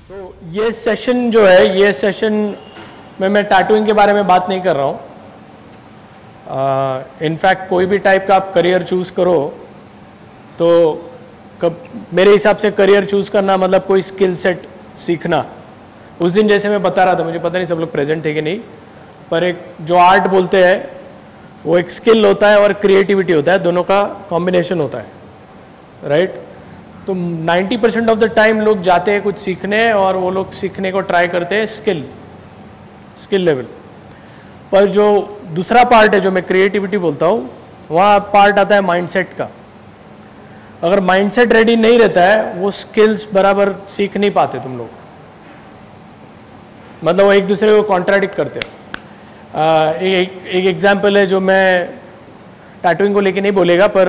तो ये सेशन जो है, ये सेशन में मैं टैटूइंग के बारे में बात नहीं कर रहा हूँ। इनफैक्ट कोई भी टाइप का आप करियर चूज़ करो तो मेरे हिसाब से करियर चूज़ करना मतलब कोई स्किल सेट सीखना। उस दिन जैसे मैं बता रहा था, मुझे पता नहीं सब लोग प्रेजेंट थे कि नहीं, पर एक जो आर्ट बोलते हैं वो एक स्किल होता है और क्रिएटिविटी होता है, दोनों का कॉम्बिनेशन होता है, राइट। तो 90% ऑफ द टाइम लोग जाते हैं कुछ सीखने और वो लोग सीखने को ट्राई करते हैं स्किल लेवल। पर जो दूसरा पार्ट है जो मैं क्रिएटिविटी बोलता हूँ, वहाँ पार्ट आता है माइंडसेट का। अगर माइंडसेट रेडी नहीं रहता है वो स्किल्स बराबर सीख नहीं पाते तुम लोग, मतलब वो एक दूसरे को कॉन्ट्राडिक्ट करते हैं। एक एग्जाम्पल है जो मैं टैटूइंग को लेके नहीं बोलेगा, पर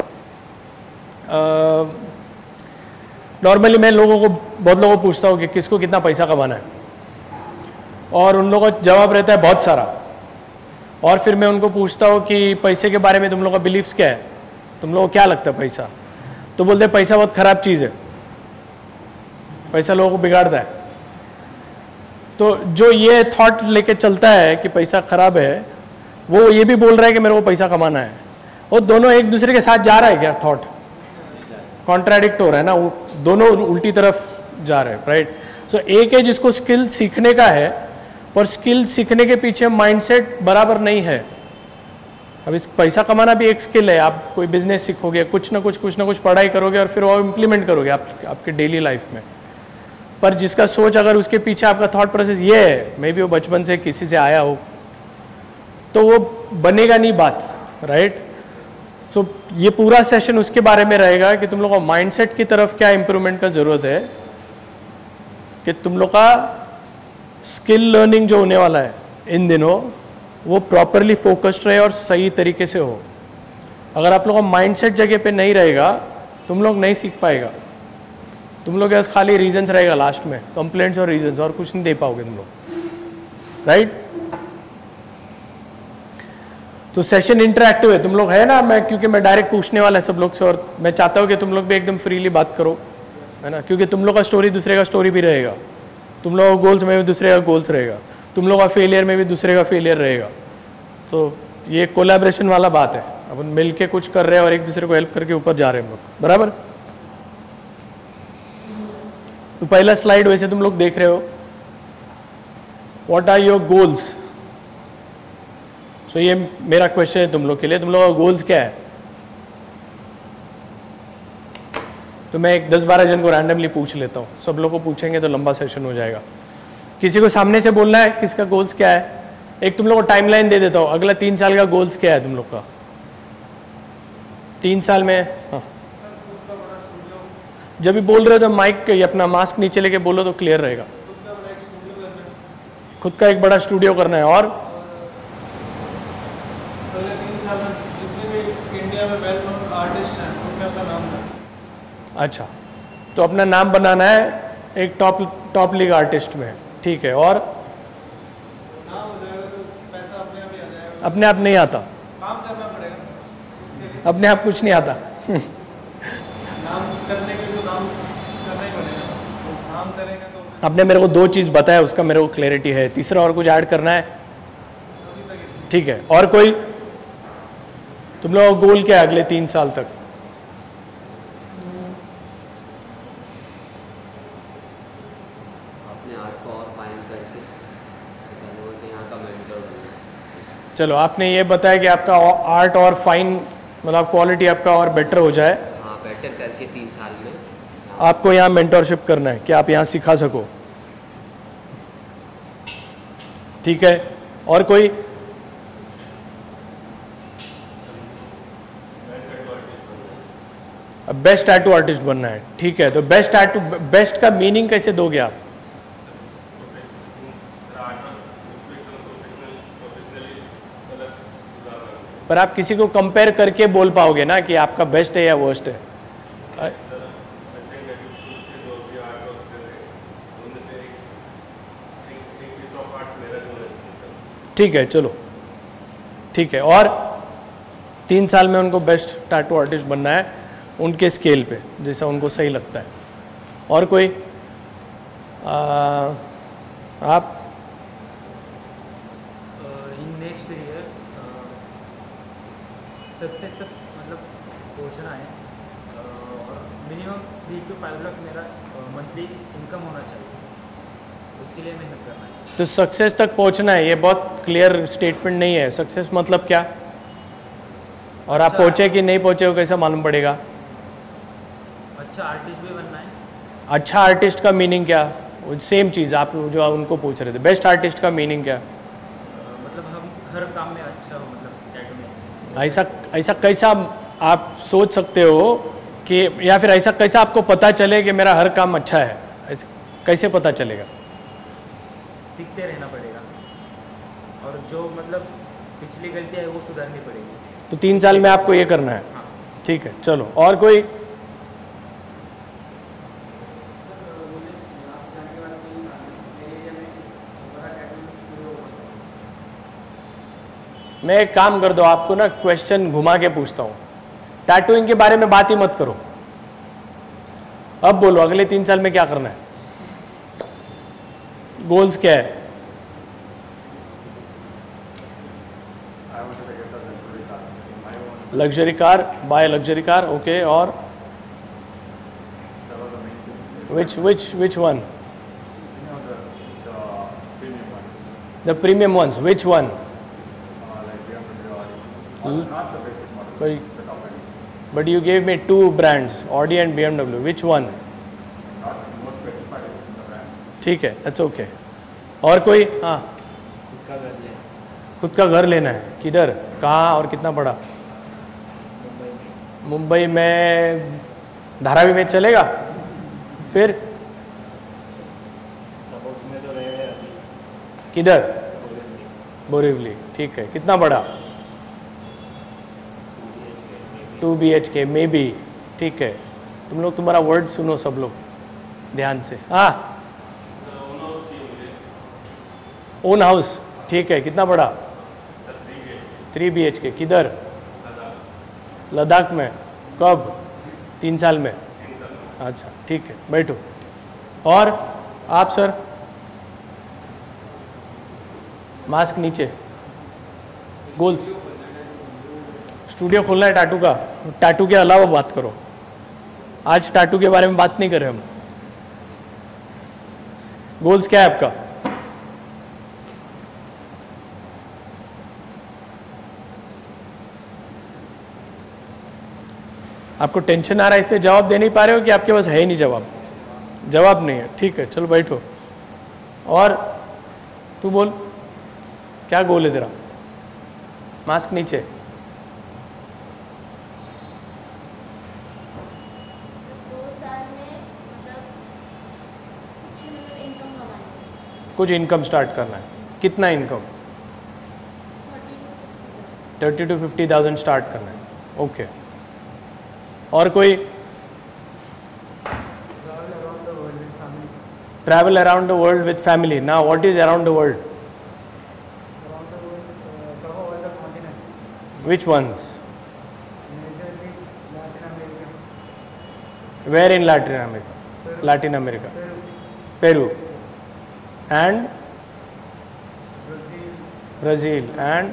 नॉर्मली मैं बहुत लोगों को पूछता हूँ कि किसको कितना पैसा कमाना है, और उन लोगों का जवाब रहता है बहुत सारा। और फिर मैं उनको पूछता हूँ कि पैसे के बारे में तुम लोगों का बिलीव्स क्या है, तुम लोगों को क्या लगता है पैसा, तो बोलते हैं पैसा बहुत खराब चीज़ है, पैसा लोगों को बिगाड़ता है। तो जो ये थॉट लेके चलता है कि पैसा खराब है, वो ये भी बोल रहा है कि मेरे को पैसा कमाना है, वो दोनों एक दूसरे के साथ जा रहा है क्या? थॉट कॉन्ट्राडिक्ट हो रहा है ना, वो दोनों उल्टी तरफ जा रहे हैं, राइट। सो एक है जिसको स्किल सीखने का है, पर स्किल सीखने के पीछे माइंडसेट बराबर नहीं है। अब इस पैसा कमाना भी एक स्किल है, आप कोई बिजनेस सीखोगे, कुछ ना कुछ पढ़ाई करोगे और फिर वो इम्प्लीमेंट करोगे आपके डेली लाइफ में। पर जिसका सोच अगर उसके पीछे आपका थॉट प्रोसेस ये है, मे बी वो बचपन से किसी से आया हो, तो वो बनेगा नहीं बात, राइट। सो ये पूरा सेशन उसके बारे में रहेगा कि तुम लोग को माइंडसेट की तरफ क्या इंप्रूवमेंट का ज़रूरत है, कि तुम लोग का स्किल लर्निंग जो होने वाला है इन दिनों वो प्रॉपरली फोकस्ड रहे और सही तरीके से हो। अगर आप लोगों का माइंडसेट जगह पे नहीं रहेगा, तुम लोग नहीं सीख पाएगा, तुम लोग बस खाली रीजंस रहेगा लास्ट में, कंप्लेंट्स और रीजंस, और कुछ नहीं दे पाओगे तुम लोग, राइट। तो सेशन इंटरैक्टिव है, तुम लोग है ना, क्योंकि मैं डायरेक्ट पूछने वाला है सब लोग से, और मैं चाहता हूँ कि तुम लोग भी एकदम फ्रीली बात करो, है ना, क्योंकि तुम लोग का स्टोरी दूसरे का स्टोरी भी रहेगा, तुम लोग का गोल्स में भी दूसरे का गोल्स रहेगा, तुम लोग का फेलियर में भी दूसरे का फेलियर रहेगा। तो ये कोलैबोरेशन वाला बात है, अपन मिल के कुछ कर रहे हैं और एक दूसरे को हेल्प करके ऊपर जा रहे हैं हम लोग, बराबर। तो पहला स्लाइड वैसे तुम लोग देख रहे हो, what are your goals. So ये मेरा क्वेश्चन है तुम लोग के लिए, तुम लोग का गोल्स क्या है। तो मैं एक 10-12 जन को रैंडमली पूछ लेता हूँ, सब लोग को पूछेंगे तो लंबा सेशन हो जाएगा। किसी को सामने से बोलना है किसका गोल्स क्या है। एक तुम लोग को टाइमलाइन दे देता हूँ, अगला 3 साल का गोल्स क्या है तुम लोग का 3 साल में। हाँ, जब भी बोल रहे हो तो माइक अपना मास्क नीचे लेके बोलो तो क्लियर रहेगा। खुद का एक बड़ा स्टूडियो करना है, और अगले 3 साल में जितने भी इंडिया में वेल नोन आर्टिस्ट हैं उनमें अपना नाम बनाना। अच्छा, तो अपना नाम बनाना है एक टॉप लीग आर्टिस्ट में, ठीक है। और नाम हो जाएगा तो पैसा अपने आप ही आ जाएगा। अपने आप नहीं आता, काम करना पड़ेगा इसके लिए। अपने आप कुछ नहीं आता। नाम करने के लिए तो नाम करना ही पड़ेगा, नाम करेंगे तो आपने मेरे को 2 चीज़ बताया, उसका मेरे को क्लैरिटी है, तीसरा और कुछ ऐड करना है, अभी तक ही। ठीक है। और कोई तुम लोगों का गोल क्या है अगले 3 साल तक। अपने आर्ट को और फाइन करके लोगों के यहाँ का मेंटर बनना। चलो, आपने ये बताया कि आपका आर्ट और फाइन मतलब क्वालिटी आपका और बेटर हो जाए, हाँ, बेटर करके 3 साल में आपको यहाँ मेंटरशिप करना है कि आप यहाँ सिखा सको, ठीक है। और कोई बेस्ट टैटू आर्टिस्ट बनना है, ठीक है। तो बेस्ट का मीनिंग कैसे दोगे आप। पर आप किसी को कंपेयर करके बोल पाओगे ना कि आपका बेस्ट है या वर्स्ट है। ठीक है, चलो ठीक है। और 3 साल में उनको बेस्ट टैटू आर्टिस्ट बनना है उनके स्केल पे, जैसा उनको सही लगता है। और कोई आप इन नेक्स्ट 3 years सक्सेस तक मतलब पहुंचना है और मिनिमम 3 to 5 लाख मेरा मंथली इनकम होना चाहिए, उसके लिए मेहनत करना है। तो सक्सेस तक पहुंचना है, ये बहुत क्लियर स्टेटमेंट नहीं है। सक्सेस मतलब क्या? और आप पहुंचे कि नहीं पहुंचे हो कैसा मालूम पड़ेगा? अच्छा आर्टिस्ट भी बनना है। अच्छा आर्टिस्ट का मीनिंग क्या? सेम चीज़ आप जो उनको पूछ रहे थे। बेस्ट आर्टिस्ट का मीनिंग क्या? मतलब हम हर काम में अच्छा हो, मतलब टैटू में। ऐसा कैसा आप सोच सकते हो कि, या फिर ऐसा कैसा आपको पता चले कि मेरा हर काम अच्छा है? ऐसे कैसे पता चलेगा? सीखते रहना पड़ेगा और जो मतलब पिछली गलतियाँ है वो सुधारनी पड़ेगी। तो 3 साल में आपको ये करना है। हाँ। ठीक है, चलो। और कोई? मैं एक काम कर दो, आपको ना क्वेश्चन घुमा के पूछता हूँ। टैटूइंग के बारे में बात ही मत करो, अब बोलो अगले 3 साल में क्या करना है? गोल्स क्या है? Luxury car, buy luxury car, okay. और which one? The premium ones. Which one? Not the basic models, But, the companies. but you gave me 2 brands, Audi and BMW. Which one? Not more specified in the brand. ठीक है, that's okay. और कोई? हाँ, खुद का घर लेना खुद का घर लेना है। किधर, कहाँ और कितना पड़ा? मुंबई में। मुंबई में धारावी में चलेगा? फिर सपोर्ट में तो रहे हैं अभी। किधर? बोरिवली। बोरिवली, ठीक है। कितना बड़ा? 2 BHK मे बी, ठीक है। तुम लोग तुम्हारा वर्ड सुनो सब लोग ध्यान से। हाँ, ओन हाउस, ठीक है। कितना बड़ा? 3 BHK। किधर? लद्दाख में। कब? 3 साल में। अच्छा, ठीक है, बैठो। और आप सर? मास्क नीचे। गोल्स? स्टूडियो खोलना है टैटू का। टैटू के अलावा बात करो, आज टैटू के बारे में बात नहीं कर रहे हम। गोल्स क्या है आपका? आपको टेंशन आ रहा है इसलिए जवाब दे नहीं पा रहे हो कि आपके पास है ही नहीं जवाब? जवाब नहीं है, ठीक है, चलो बैठो। और तू बोल, क्या गोल है तेरा? मास्क नीचे। 2 साल में मतलब इनकम कमानी है। कुछ इनकम स्टार्ट करना है। कितना इनकम? 30 to 50,000 स्टार्ट करना है, ओके। और कोई? Travel around the world with family. Now what is around the world? Which ones? Where in Latin America? Latin America. Peru. And? Brazil. And?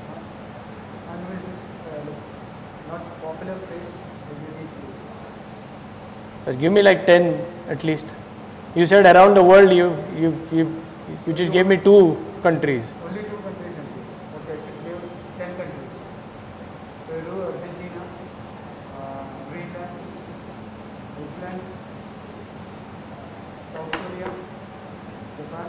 not popular place, a unique place. Give me like 10 at least. You said around the world. You just gave me 2 countries. Only 2 countries only. Okay, I should give 10 countries. Peru, Argentina, Greenland, Iceland, South Korea, Japan.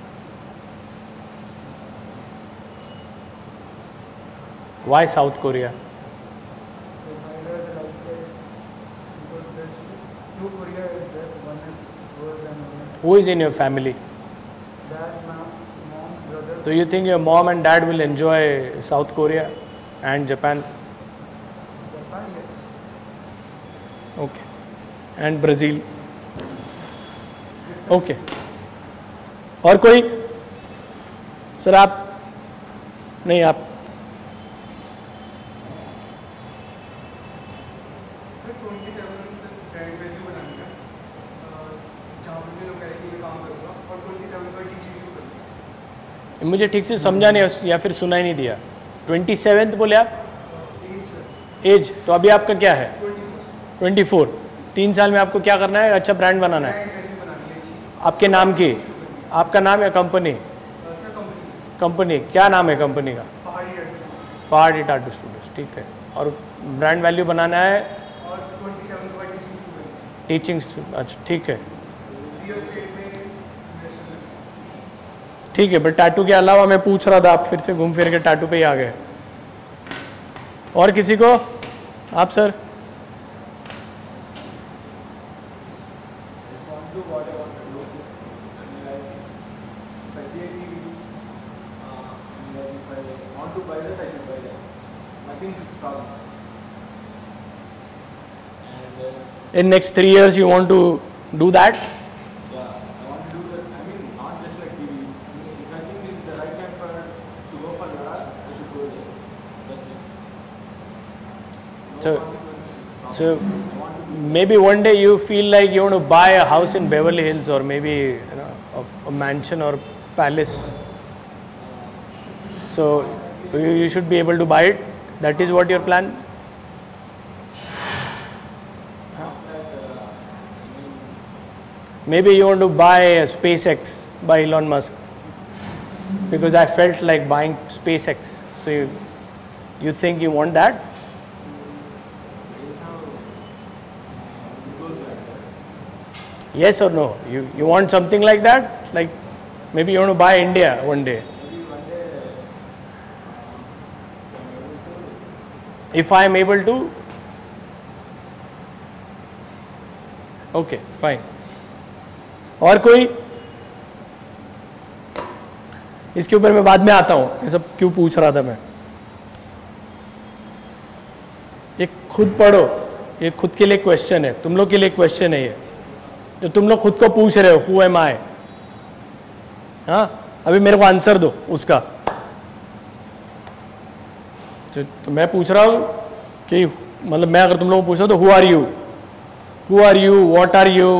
Why South Korea? Because I heard the lifestyle is, because there's two Korea is there. One is worse and one is Who is in your family? dad, mom, brother. So you think your mom and dad will enjoy South Korea and Japan? Japan, yes. Okay. And Brazil? Okay. और कोई? Sir आप? नहीं आप? Sir 27 brand value बनाने का, जहाँ पे भी लोकेलिटी में काम काम करूँगा और 27 पर टीचिंग शुरू करूँगा। मुझे ठीक से समझा नहीं या फिर सुना ही नहीं दिया। 27 बोले आप? एज तो अभी आपका क्या है? 24। 3 साल में आपको क्या करना है? अच्छा ब्रांड बनाना है आपके नाम की। आपका नाम या कंपनी? कंपनी क्या नाम है कंपनी का? पहाड़ी टाटू स्टूडियोज। ठीक है। और ब्रांड वैल्यू बनाना है और 27 पर टीचिंग शुरू करूँगा। टीचिंग। अच्छा ठीक है रियल एस्टेट में इन्वेस्ट करना। ठीक है। बट टैटू के अलावा मैं पूछ रहा था, आप फिर से घूम फिर के टैटू पे ही आ गए। और किसी को? आप sir? just want to do what I want to do. I mean, like, if I see a TV, and then if I want to buy that, I should buy that. Nothing should stop me. And In next 3 years you want to do that? yeah, I want to do that. I mean, not just like TV. If I think this is the right time to go for Ladakh, I should go there. That's it. No So- consequences should stop So me. I want to do maybe one day you feel like you want to buy a house in Beverly Hills, or maybe a mansion or palace. So you should be able to buy it. That is what your plan? Maybe you want to buy a SpaceX by Elon Musk, because I felt like buying SpaceX. So you think you want that? Yes or no? You want something like that? Like maybe you want to buy India one day. If I am able to. Okay, fine. और कोई? इसके ऊपर मैं बाद में आता हूँ, ये सब क्यों पूछ रहा था मैं। ये खुद पढ़ो, ये खुद के लिए क्वेश्चन है, तुम लोग के लिए क्वेश्चन है ये, जो तुम लोग खुद को पूछ रहे हो, हु एम आई। हाँ, अभी मेरे को आंसर दो उसका। तो मैं पूछ रहा हूँ कि मतलब मैं अगर तुम लोग को पूछा तो who are you, what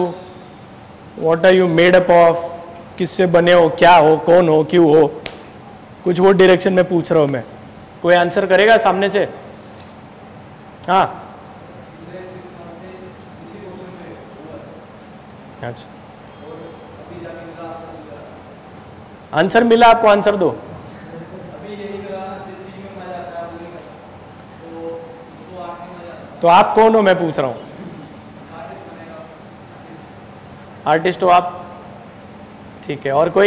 are you made up of, किससे बने हो, क्या हो, कौन हो, क्यों हो, कुछ वो डायरेक्शन में पूछ रहा हूँ मैं। कोई आंसर करेगा सामने से? हाँ पिछले 6 मंथ से इसी क्वेश्चन पे हुआ है अच्छा, और अभी जाके मिला आंसर मिला। आंसर मिला आपको? आंसर दो। अभी यही मिला जिस चीज़ में मजा आता है वही करना, तो उसको आर्ट में मजा आता तो आप कौन हो मैं पूछ रहा हूँ? है। आर्टिस्ट बनेगा। आर्टिस्ट हो आप? ठीक है। और कोई?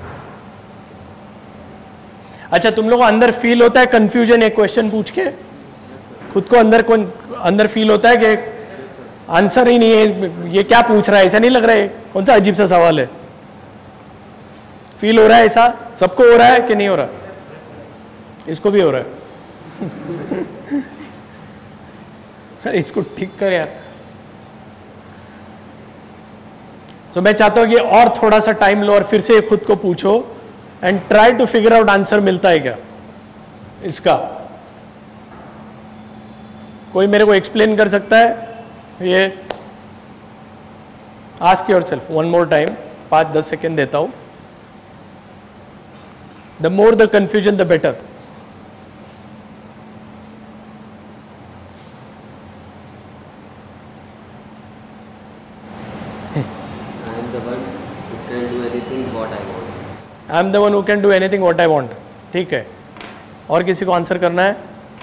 अच्छा, तुम लोगों को अंदर फील होता है कंफ्यूजन एक क्वेश्चन पूछ के? खुद को अंदर फील होता है कि आंसर ही नहीं है, ये क्या पूछ रहा है, ऐसा नहीं लग रहा है, कौन सा अजीब सा सवाल है? फील हो रहा है ऐसा? सबको हो रहा है कि नहीं हो रहा? इसको भी हो रहा है। इसको ठीक कर यार। तो मैं चाहता हूं कि और थोड़ा सा टाइम लो और फिर से खुद को पूछो and try to figure out answer मिलता है क्या इसका। कोई मेरे को एक्सप्लेन कर सकता है ये? Ask yourself one more time, 5-10 second देता हूं। The more the confusion the better. I am the one who can do anything what I am the one who can do anything what I want. I want. ठीक है। और किसी को answer करना है?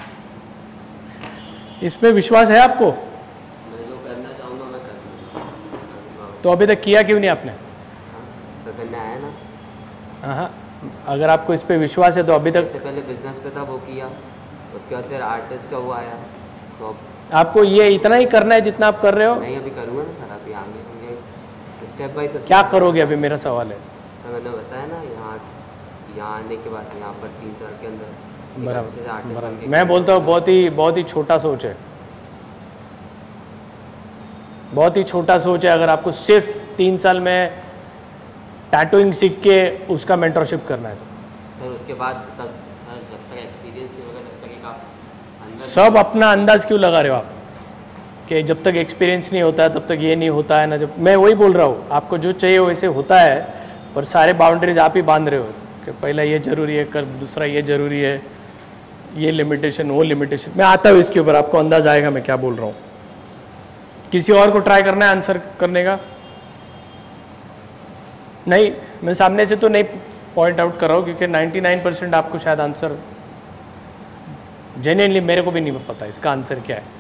इसमें विश्वास है आपको? मैं जो करना चाहूँगा मैं कर लूँगा। तो अभी तक किया क्यों नहीं आपने? सर करने आया ना, हाँ, अगर आपको इस पे विश्वास है तो अभी तक इससे पहले बिजनेस पे था वो किया, उसके बाद फिर आर्टिस्ट का वो आया। सो आपको ये इतना ही करना है जितना आप कर रहे हो? नहीं अभी करूँगा ना सर, अभी आगे होंगे स्टेप बाय स्टेप। क्या करोगे अभी, मेरा सवाल है। सर मैंने बताया ना, यहाँ आने के बाद यहाँ पर 3 साल के अंदर एक अच्छे से आर्टिस्ट बन बराबर। के मैं बोलता हूँ बहुत ही छोटा सोच है, बहुत ही छोटा सोच है। अगर आपको सिर्फ 3 साल में टैटूइंग सीख के उसका मेंटरशिप करना है तो सर उसके बाद तब सर जब तक एक्सपीरियंस नहीं होगा तब तक एक आप अंदर सब अपना अंदाज क्यों लगा रहे हो आप? कि जब तक एक्सपीरियंस नहीं होता है तब तक ये नहीं होता है ना। जब मैं वही बोल रहा हूँ, आपको जो चाहिए वैसे होता है, पर सारे बाउंड्रीज आप ही बांध रहे हो कि पहला ये ज़रूरी है कर, दूसरा ये ज़रूरी है, ये लिमिटेशन वो लिमिटेशन। मैं आता हूँ इसके ऊपर, आपको अंदाज आएगा मैं क्या बोल रहा हूँ। किसी और को ट्राई करना है आंसर करने का? नहीं, मैं सामने से तो नहीं पॉइंट आउट कर रहा हूँ क्योंकि 99% आपको शायद आंसर, जेन्युइनली मेरे को भी नहीं पता इसका आंसर क्या है।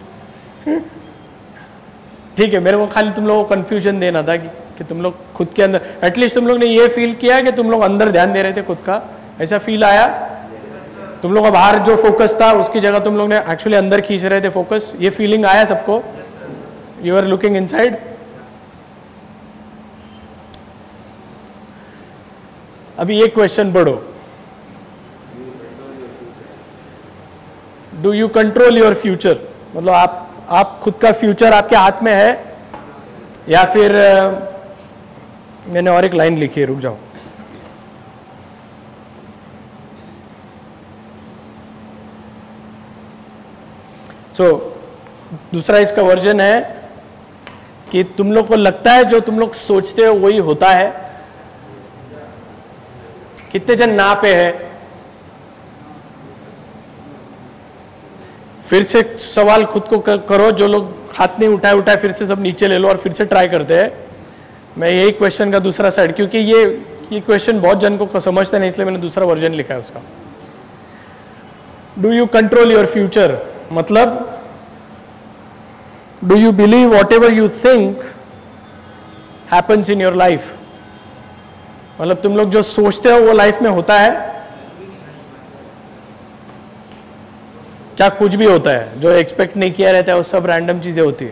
ठीक है, मेरे को खाली तुम लोगों को कंफ्यूजन देना था कि तुम लोग खुद के अंदर एटलीस्ट तुम लोग ने ये फील किया कि तुम लोग अंदर ध्यान दे रहे थे खुद का, ऐसा फील आया? तुम लोग बाहर जो फोकस था उसकी जगह तुम लोग ने एक्चुअली अंदर खींच रहे थे फोकस, ये फीलिंग आया सबको? You are looking inside. अभी एक क्वेश्चन बढ़ो, do you control your future? मतलब आप खुद का फ्यूचर आपके हाथ में है या फिर मैंने और एक लाइन लिखी है, रुक जाओ। दूसरा इसका वर्जन है कि तुम लोग को लगता है जो तुम लोग सोचते हो वही होता है। कितने जन ना पे है? फिर से सवाल खुद को करो, जो लोग हाथ नहीं उठाए फिर से सब नीचे ले लो और फिर से ट्राई करते हैं। मैं यही क्वेश्चन का दूसरा साइड, क्योंकि ये क्वेश्चन बहुत जन को समझते नहीं, इसलिए मैंने दूसरा वर्जन लिखा है उसका। Do you control your future? मतलब do you believe whatever you think happens in your life? मतलब तुम लोग जो सोचते हो वो लाइफ में होता है क्या? कुछ भी होता है जो एक्सपेक्ट नहीं किया रहता है, वो सब रैंडम चीजें होती है।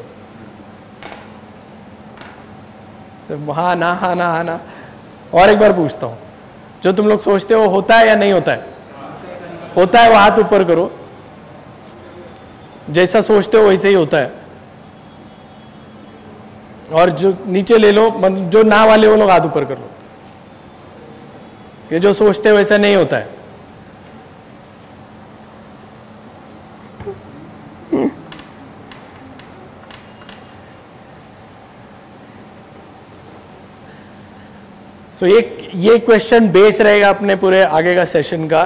तो हाँ ना हाँ ना हाँ ना। और एक बार पूछता हूं, जो तुम लोग सोचते हो होता है या नहीं होता है? होता है, वो हाथ ऊपर करो। जैसा सोचते हो वैसे ही होता है। और जो नीचे ले लो, जो ना वाले वो लोग हाथ ऊपर कर लो। ये जो सोचते हो वैसा नहीं होता है। तो ये क्वेश्चन बेस रहेगा अपने पूरे आगे का सेशन का।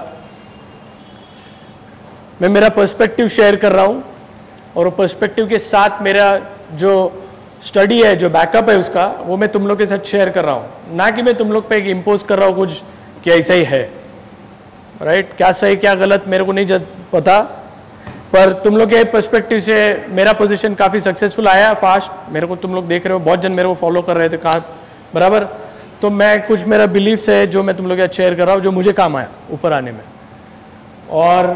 मैं मेरा पर्सपेक्टिव शेयर कर रहा हूं और वो पर्सपेक्टिव के साथ मेरा जो स्टडी है, जो बैकअप है उसका, वो मैं तुम लोग के साथ शेयर कर रहा हूं। ना कि मैं तुम लोग पे इम्पोज कर रहा हूं कुछ कि ऐसा ही है, राइट? क्या सही क्या गलत मेरे को नहीं पता, पर तुम लोग के पर्सपेक्टिव से मेरा पोजीशन काफ़ी सक्सेसफुल आया फास्ट। मेरे को तुम लोग देख रहे हो, बहुत जन मेरे को फॉलो कर रहे थे कहाँ, बराबर? तो मैं कुछ मेरा बिलीफ्स है जो मैं तुम लोग के साथ शेयर कर रहा हूँ, जो मुझे काम आया ऊपर आने में। और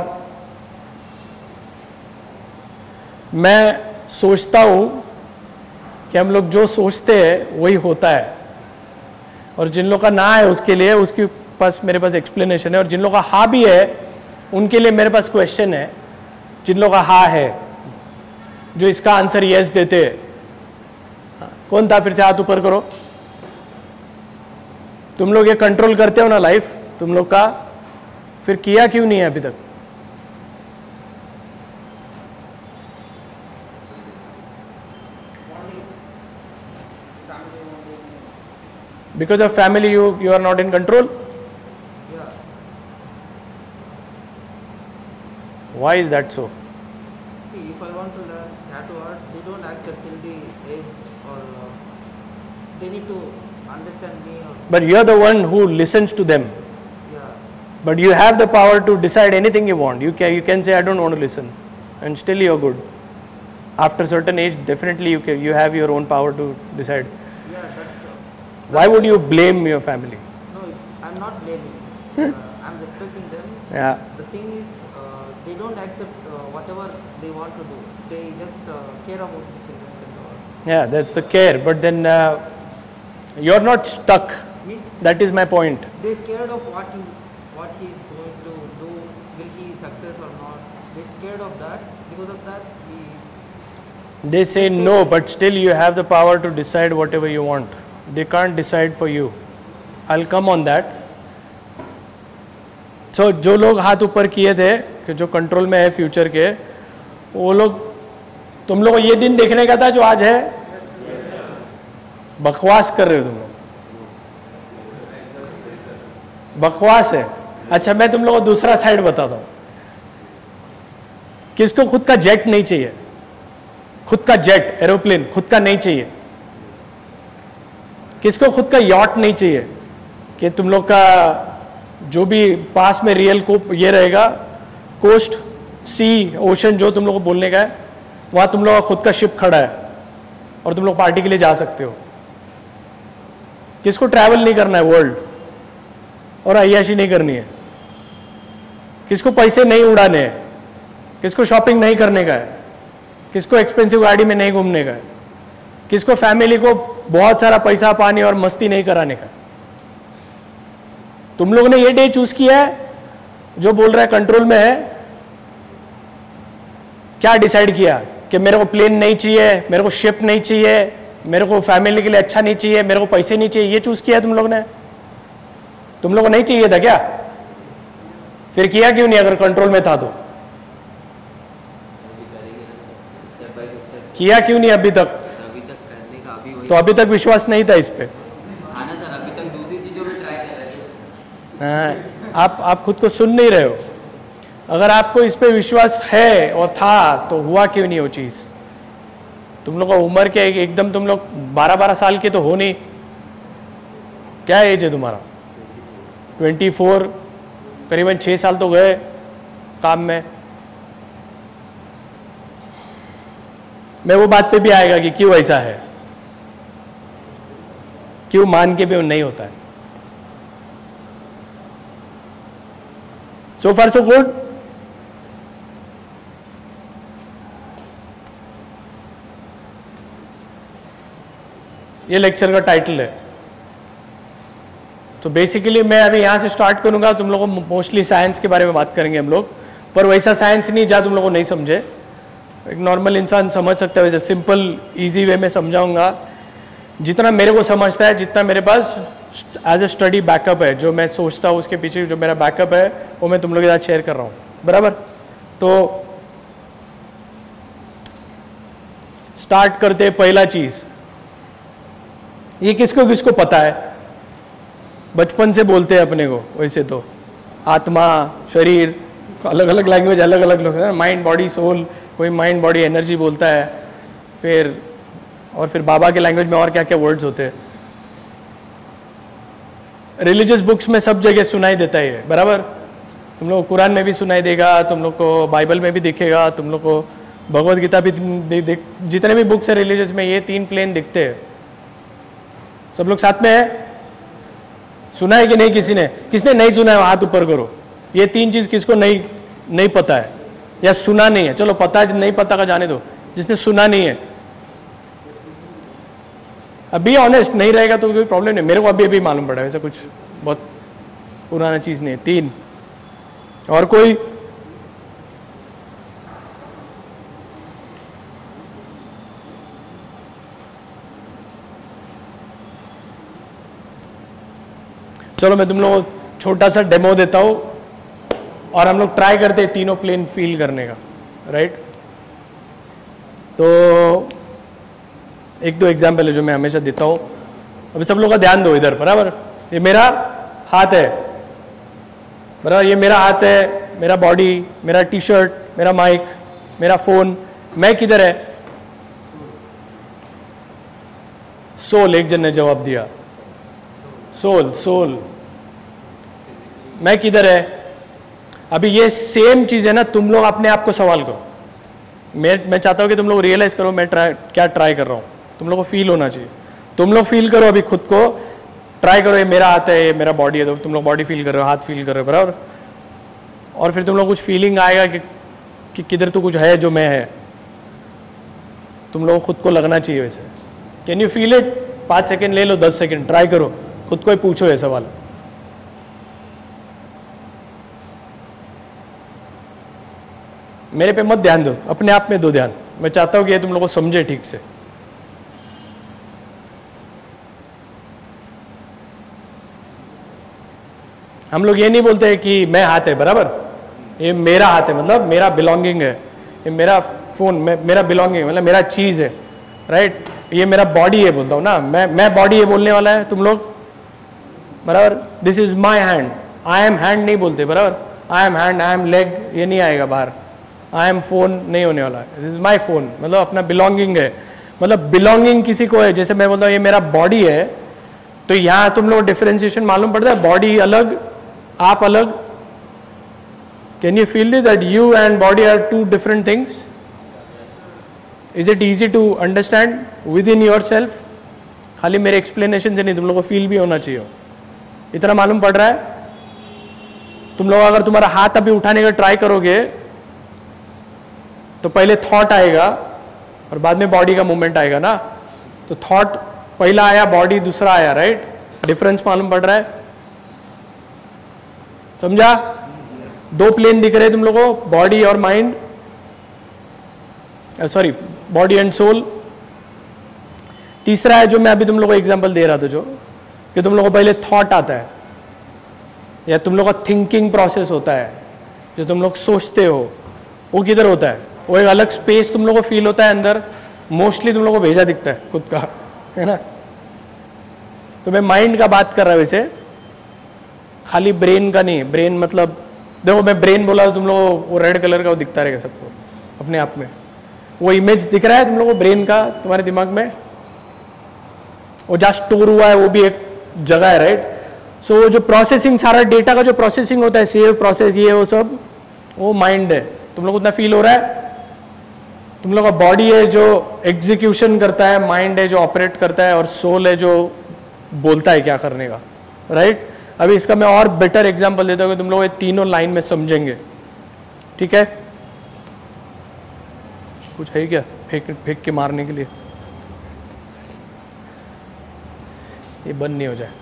मैं सोचता हूँ कि हम लोग जो सोचते हैं वही होता है, और जिन लोग का ना है उसके लिए उसके पास मेरे पास एक्सप्लेनेशन है, और जिन लोग का हाँ भी है उनके लिए मेरे पास क्वेश्चन है। जिन लोग का हाँ है, जो इसका आंसर यस देते हैं, कौन था? फिर से हाथ ऊपर करो। तुम लोग ये कंट्रोल करते हो ना लाइफ तुम लोग का, फिर किया क्यों नहीं है अभी तक? Because of family you are not in control? Yeah. Why is that so? See, if I want to learn tattoo art, they don't accept till the age, or they need to understand me. Or But you are the one who listens to them. yeah, But you have the power to decide anything you want. You can say I don't want to listen, and still you are good. After certain age, definitely you have your own power to decide. yeah, that's Why would you blame your family? no. I'm not blaming. I'm respecting them. Yeah. The thing is, they don't accept whatever they want to do. They just care about the children and all. Yeah, that's the care. But then you're not stuck. Means That is my point. they scared of what he is going to do. Will he success or not? They scared of that. Because of that, They say no, but still you have the power to decide whatever you want. They can't decide for you. I'll come on that. So जो लोग हाथ ऊपर किए थे कि जो control में है फ्यूचर के, वो लोग तुम लोग को ये दिन देखने का था जो आज है? बकवास कर रहे हो तुम लोग, बकवास है। अच्छा मैं तुम लोगों को दूसरा साइड बताता हूं। किसको खुद का जेट नहीं चाहिए? खुद का जेट, एरोप्लेन खुद का नहीं चाहिए? किसको खुद का यॉट नहीं चाहिए कि तुम लोग का जो भी पास में रियल को ये रहेगा, कोस्ट, सी, ओशन, जो तुम लोग को बोलने का है, वहां तुम लोग का खुद का शिप खड़ा है और तुम लोग पार्टी के लिए जा सकते हो? किसको ट्रैवल नहीं करना है वर्ल्ड और अय्याशी नहीं करनी है? किसको पैसे नहीं उड़ाने हैं? किसको शॉपिंग नहीं करने का है? किसको एक्सपेंसिव गाड़ी में नहीं घूमने का है? किसको फैमिली को बहुत सारा पैसा पानी और मस्ती नहीं कराने का? तुम लोगों ने ये डे चूज किया है जो बोल रहा है कंट्रोल में है। क्या डिसाइड किया कि मेरे को प्लेन नहीं चाहिए, मेरे को शिप नहीं चाहिए, मेरे को फैमिली के लिए अच्छा नहीं चाहिए, मेरे को पैसे नहीं चाहिए, ये चूज किया तुम लोग ने? तुम लोग को नहीं चाहिए था क्या? फिर किया क्यों नहीं अगर कंट्रोल में था तो? किया क्यों नहीं अभी तक? अभी तक करने का अभी वही तो अभी तक विश्वास नहीं था इस पे। था ना सर, अभी तक दूसरी चीज़ों में ट्राई कर रहे थे। आप खुद को सुन नहीं रहे हो। अगर आपको इस पे विश्वास है और था तो हुआ क्यों नहीं वो चीज़? तुम लोग का उम्र के एकदम तुम लोग 12-12 साल के तो हो नहीं। क्या एज है तुम्हारा? 24, करीबन 6 साल तो गए काम में। मैं वो बात पे भी आएगा कि क्यों ऐसा है, क्यों मान के भी नहीं होता है। So far so good. ये लेक्चर का टाइटल है। तो बेसिकली मैं अभी यहां से स्टार्ट करूंगा। तुम लोगों को मोस्टली साइंस के बारे में बात करेंगे हम लोग, पर वैसा साइंस नहीं जहाँ तुम लोगों को नहीं समझे। एक नॉर्मल इंसान समझ सकता है, वैसे सिंपल इजी वे में समझाऊंगा जितना मेरे को समझता है, जितना मेरे पास एज ए स्टडी बैकअप है, जो मैं सोचता हूँ उसके पीछे जो मेरा बैकअप है वो मैं तुम लोगों के साथ शेयर कर रहा हूँ, बराबर। तो स्टार्ट करते पहला चीज, ये किसको किसको पता है? बचपन से बोलते हैं अपने को वैसे तो, आत्मा, शरीर, अलग अलग लैंग्वेज, अलग अलग लोग, माइंड बॉडी सोल, कोई माइंड बॉडी एनर्जी बोलता है, फिर बाबा के लैंग्वेज में और क्या क्या वर्ड्स होते हैं। रिलीजियस बुक्स में सब जगह सुनाई देता है ये, बराबर। तुम लोग को कुरान में भी सुनाई देगा, तुम लोग को बाइबल में भी दिखेगा, तुम लोग को भगवद गीता भी जितने भी बुक्स है रिलीजियस में ये 3 प्लेन दिखते हैं। सब लोग साथ में है? सुना है कि नहीं किसी ने? किसने नहीं सुना है हाथ ऊपर करो। ये 3 चीज किसको नहीं पता है या सुना नहीं है? चलो पता है, नहीं पता का जाने दो। जिसने सुना नहीं है अभी ऑनेस्ट नहीं रहेगा तो कोई प्रॉब्लम नहीं। मेरे को अभी मालूम पड़ा, वैसे कुछ बहुत पुराना चीज नहीं है। 3 और कोई? चलो मैं तुम लोगों को छोटा सा डेमो देता हूं और हम लोग ट्राई करते हैं तीनों प्लेन फील करने का, राइट। तो 1-2 एग्जाम्पल है जो मैं हमेशा देता हूं। अभी सब लोग का ध्यान दो इधर, बराबर। ये मेरा हाथ है, बराबर। ये मेरा हाथ है, मेरा बॉडी, मेरा टी शर्ट, मेरा माइक, मेरा फोन। मैं किधर है? सोल। एक जन ने जवाब दिया, सोल। मैं किधर है? अभी ये सेम चीज है ना, तुम लोग अपने आप को सवाल करो। मैं चाहता हूं कि तुम लोग रियलाइज करो मैं क्या ट्राई कर रहा हूं। तुम लोग को फील होना चाहिए। तुम लोग फील करो अभी खुद को, ट्राई करो। ये मेरा हाथ है, ये मेरा बॉडी है, तो तुम लोग बॉडी फील कर रहे हो, हाथ फील कर रहे हो, बराबर। और फिर तुम लोग कुछ फीलिंग आएगा कि किधर तो कुछ है जो मैं है। तुम लोग खुद को लगना चाहिए वैसे। Can you feel it? 5 second ले लो, 10 सेकेंड ट्राई करो, खुद को ही पूछो ये सवाल। मेरे पे मत ध्यान दो, अपने आप में दो ध्यान। मैं चाहता हूं कि ये तुम लोग को समझे ठीक से। हम लोग ये नहीं बोलते कि मैं हाथ है, बराबर। ये मेरा हाथ है, मतलब मेरा बिलोंगिंग है, ये मेरा फोन मेरा बिलोंगिंग मतलब मेरा चीज़ है, राइट? ये मेरा बॉडी है बोलता हूँ ना, मैं बॉडी है बोलने वाला है तुम लोग, बराबर? This is my hand, I am hand नहीं बोलते, बराबर? I am hand, I am leg, ये नहीं आएगा बाहर। आई एम फोन नहीं होने वाला है, दिस इज माई फोन, मतलब अपना बिलोंगिंग है। मतलब बिलोंगिंग किसी को है, जैसे मैं बोलता हूँ ये मेरा बॉडी है, तो यहाँ तुम लोग डिफरेंशिएशन मालूम पड़ता है, बॉडी अलग आप अलग। Can you feel this that you and body are two different things? Is it easy to understand within yourself? खाली मेरे एक्सप्लेनेशन से नहीं, तुम लोग को फील भी होना चाहिए। इतना मालूम पड़ रहा है? तुम लोग अगर तुम्हारा हाथ अभी उठाने का ट्राई करोगे तो पहले थॉट आएगा और बाद में बॉडी का मूवमेंट आएगा ना। तो थॉट पहला आया, बॉडी दूसरा आया, राइट? डिफरेंस मालूम पड़ रहा है? समझा? दो प्लेन दिख रहे हैं तुम लोगों को, बॉडी और mind, sorry body and soul. तीसरा है जो मैं अभी तुम लोगों को एग्जांपल दे रहा था, जो कि तुम लोगों को पहले थॉट आता है या तुम लोग का थिंकिंग प्रोसेस होता है, जो तुम लोग सोचते हो, वो किधर होता है? वो एक अलग स्पेस तुम लोग को फील होता है अंदर, मोस्टली तुम लोग को भेजा दिखता है खुद का, है ना? तो मैं माइंड का बात कर रहा हूं, वैसे खाली ब्रेन का नहीं। ब्रेन मतलब देखो, मैं ब्रेन बोला तो तुम लोग को वो रेड कलर का वो दिखता रहेगा सबको अपने आप में, वो इमेज दिख रहा है तुम लोग को ब्रेन का तुम्हारे दिमाग में, वो जहाँ स्टोर हुआ है वो भी एक जगह है, राइट? सो वो जो प्रोसेसिंग, सारा डेटा का जो प्रोसेसिंग होता है, सेव प्रोसेस ये वो सब, वो माइंड है। तुम लोग को उतना फील हो रहा है? तुम लोग का बॉडी है जो एग्जीक्यूशन करता है, माइंड है जो ऑपरेट करता है, और सोल है जो बोलता है क्या करने का, राइट? अभी इसका मैं और बेटर एग्जांपल देता हूँ कि तुम लोग ये तीनों लाइन में समझेंगे, ठीक है? कुछ है क्या फेंक के मारने के लिए? ये बंद नहीं हो जाए।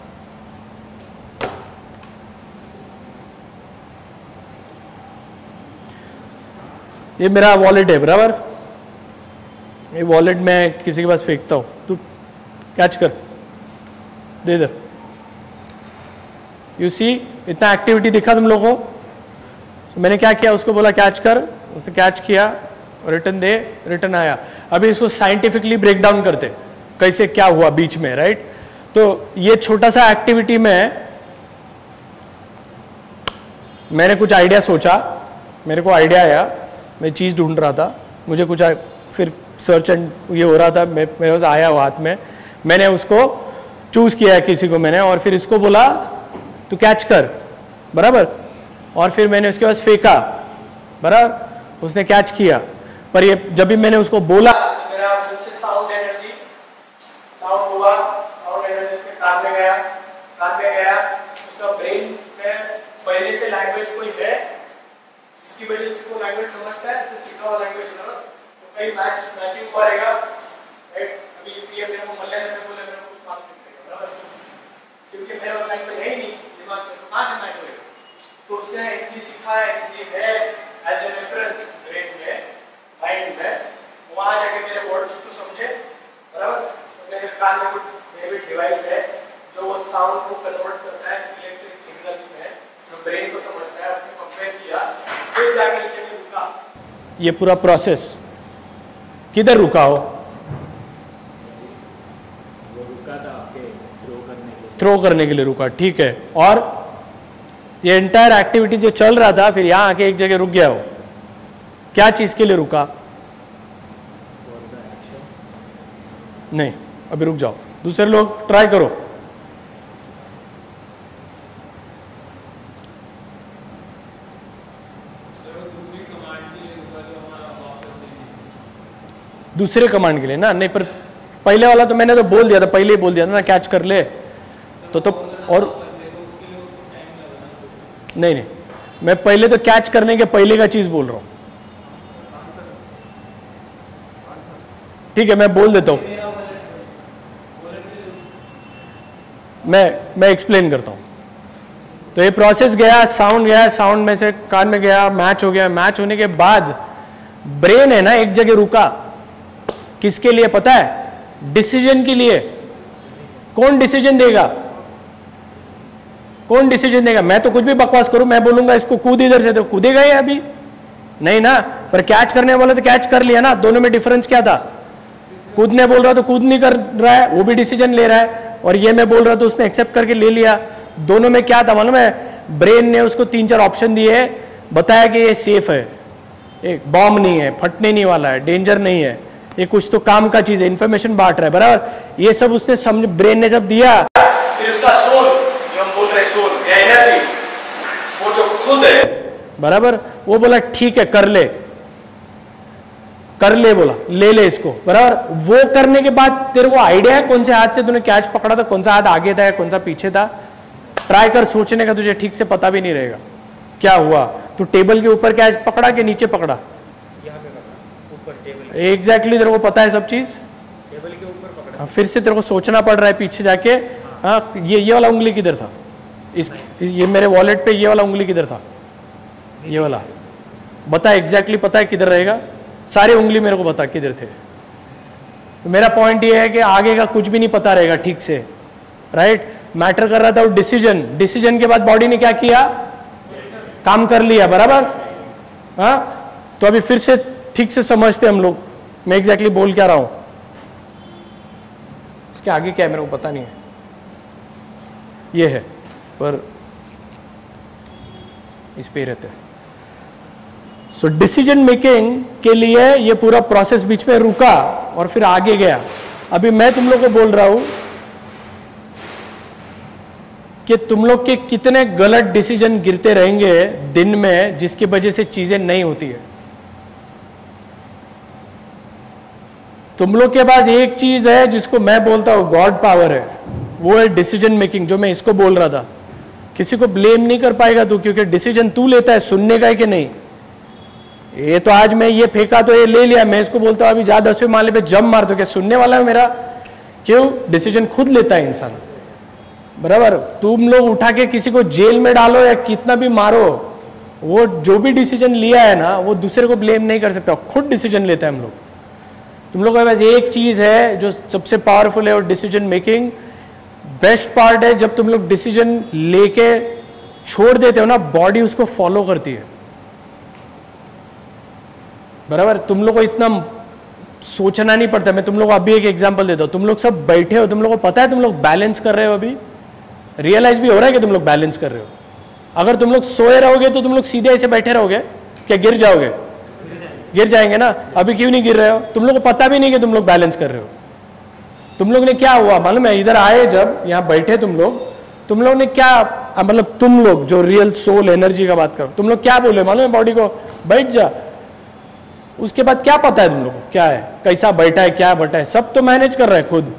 ये मेरा वॉलेट है, बराबर? ये वॉलेट मैं किसी के पास फेंकता हूँ, तू कैच कर, दे दे। यू सी, इतना एक्टिविटी दिखा तुम लोगों को? तो मैंने क्या किया, उसको बोला कैच कर, उसे कैच किया, रिटर्न दे, रिटर्न आया। अभी इसको साइंटिफिकली ब्रेक डाउन करते, कैसे क्या हुआ बीच में, राइट? तो ये छोटा सा एक्टिविटी में मैंने कुछ आइडिया सोचा, मेरे को आइडिया आया, मैं चीज़ ढूंढ रहा था, मुझे कुछ फिर सर्च एंड ये हो रहा था, मेरे पास आया वो हाथ में, मैंने उसको चूज़ किया है किसी को मैंने, और फिर इसको बोला तू कैच कर, बराबर? और फिर मैंने उसके पास फेंका, बराबर? उसने कैच किया, पर ये जब भी मैंने उसको बोला, मेरा मुंह से साउंड एनर्जी, साउंड हुआ, साउंड एनर्जी उसके कान में गया, उसका ब्रेन में पहले से लैंग्वेज कोई है इसकी वजह से उसको लैंग्वेज समझता है, तो सीखा हुआ लैंग्वेज है ना, तो कई मैचिंग करेगा, राइट? अभी ये मेरे को मलयालम में बोले, मेरे को कुछ मालूम नहीं पड़ेगा, बराबर? क्योंकि मेरा लैंग्वेज है ही नहीं दिमाग में, तो कहाँ से मैच होगा? तो उसने इतनी सीखा है, इतनी है एज ए रेफरेंस ब्रेन में, माइंड में, वहाँ जाके मेरे वर्ड्स उसको समझे, बराबर? तो मेरे कान में कुछ मेरे डिवाइस है जो वो साउंड को कन्वर्ट करता है इलेक्ट्रिक सिग्नल्स में, जो ब्रेन को समझता है, उसने कंपेयर किया, फिर जाके नीचे में रुका। ये पूरा प्रोसेस किधर रुका हो? वो रुका था आपके थ्रो करने के लिए रुका, ठीक है। और ये एंटायर एक्टिविटी जो चल रहा था, फिर यहाँ आके एक जगह रुक गया हो, क्या चीज के लिए रुका? नहीं, अभी रुक जाओ, दूसरे लोग ट्राई करो। दूसरे कमांड के लिए ना, नहीं, पर पहले वाला तो मैंने तो बोल दिया था, पहले ही बोल दिया था ना, कैच कर ले तो और नहीं, मैं पहले तो कैच करने के पहले का चीज बोल रहा हूं, ठीक है? मैं बोल देता हूं, मैं एक्सप्लेन करता हूं। तो ये प्रोसेस गया, साउंड में से कान में गया, मैच हो गया, मैच होने के बाद ब्रेन है ना एक जगह रुका, किसके लिए पता है? डिसीजन के लिए। कौन डिसीजन देगा? कौन डिसीजन देगा? मैं तो कुछ भी बकवास करूं, मैं बोलूंगा इसको कूद इधर से, तो कूदेगा ही अभी नहीं ना, पर कैच करने वाला तो कैच कर लिया ना, दोनों में डिफरेंस क्या था? कूदने बोल रहा तो कूद नहीं कर रहा है, वो भी डिसीजन ले रहा है, और ये मैं बोल रहा तो उसने एक्सेप्ट करके ले लिया। दोनों में क्या था मालूम है? ब्रेन ने उसको 3-4 ऑप्शन दिए, बताया कि ये सेफ है, एक बॉम्ब नहीं है, फटने नहीं वाला है, डेंजर नहीं है, ये कुछ तो काम का चीज है, इंफॉर्मेशन बांट रहा है, बराबर। ये सब उसने समझ, ब्रेन ने जब दिया, फिर उसका सोल, जो हम बोल रहे हैं सोल या एनर्जी, वो जो खुद है, बराबर, वो बोला ठीक है कर ले, कर ले, बोला ले ले इसको, बराबर। वो करने के बाद तेरे को आइडिया है कौन से हाथ से तूने कैच पकड़ा था, कौन सा हाथ आगे था, कौन सा पीछे था? ट्राई कर सोचने का, तुझे ठीक से पता भी नहीं रहेगा क्या हुआ। तू टेबल के ऊपर कैच पकड़ा कि नीचे पकड़ा? यहाँ पे पकड़ा, ऊपर टेबल एग्जैक्टली तेरे को पता है सब चीज, टेबल के ऊपर पकड़ा। हाँ, फिर से तेरे को सोचना पड़ रहा है पीछे जाके। हाँ, ये वाला उंगली किधर था? ये मेरे वॉलेट पे ये वाला उंगली किधर था? ये वाला बता, एग्जैक्टली पता है किधर रहेगा? सारे उंगली मेरे को बता किधर थे। तो मेरा पॉइंट ये है कि आगे का कुछ भी नहीं पता रहेगा ठीक से, राइट? मैटर कर रहा था वो डिसीजन, डिसीजन के बाद बॉडी ने क्या किया? काम कर लिया, बराबर। हाँ, तो अभी फिर से ठीक से समझते हम लोग मैं एग्जैक्टली बोल क्या रहा हूं। इसके आगे क्या है मेरे को पता नहीं है, ये है पर इस पे रहते हैं। सो डिसीजन मेकिंग के लिए ये पूरा प्रोसेस बीच में रुका और फिर आगे गया। अभी मैं तुम लोग को बोल रहा हूं कि तुम लोग के कितने गलत डिसीजन गिरते रहेंगे दिन में, जिसकी वजह से चीजें नहीं होती है। तुम लोग के पास एक चीज है जिसको मैं बोलता हूं गॉड पावर है, वो है डिसीजन मेकिंग, जो मैं इसको बोल रहा था। किसी को ब्लेम नहीं कर पाएगा तू, क्योंकि डिसीजन तू लेता है, सुनने का है कि नहीं। ये तो आज मैं ये फेंका तो ये ले लिया, मैं इसको बोलता हूं अभी जा 10वें माले पे जंप मार, तो क्या सुनने वाला है मेरा? क्यों? डिसीजन खुद लेता है इंसान, बराबर। तुम लोग उठा के किसी को जेल में डालो या कितना भी मारो, वो जो भी डिसीजन लिया है ना, वो दूसरे को ब्लेम नहीं कर सकता, खुद डिसीजन लेता है हम लोग। तुम लोग के पास एक चीज है जो सबसे पावरफुल है, और डिसीजन मेकिंग। बेस्ट पार्ट है जब तुम लोग डिसीजन लेके छोड़ देते हो ना, बॉडी उसको फॉलो करती है, बराबर। तुम लोग को इतना सोचना नहीं पड़ता। मैं तुम लोग को अभी एक एग्जांपल देता हूं। तुम लोग सब बैठे हो, तुम लोग को पता है तुम लोग बैलेंस कर रहे हो, अभी रियलाइज भी हो रहा है कि तुम लोग बैलेंस कर रहे हो। अगर तुम लोग सोए रहोगे तो तुम लोग सीधे ऐसे बैठे रहोगे क्या? गिर जाओगे? गिर जाएंगे ना। अभी क्यों नहीं गिर रहे हो? तुम लोग को पता भी नहीं कि तुम लोग बैलेंस कर रहे हो। तुम लोग ने क्या हुआ मालूम है? इधर आए जब यहाँ बैठे तुम लोग ने क्या, मतलब तुम लोग जो रियल सोल एनर्जी का बात करो, तुम लोग क्या बोले मालूम है बॉडी को? बैठ जा। उसके बाद क्या पता है तुम लोग को क्या है, कैसा बैठा है, क्या बैठा है, सब तो मैनेज कर रहा है खुद।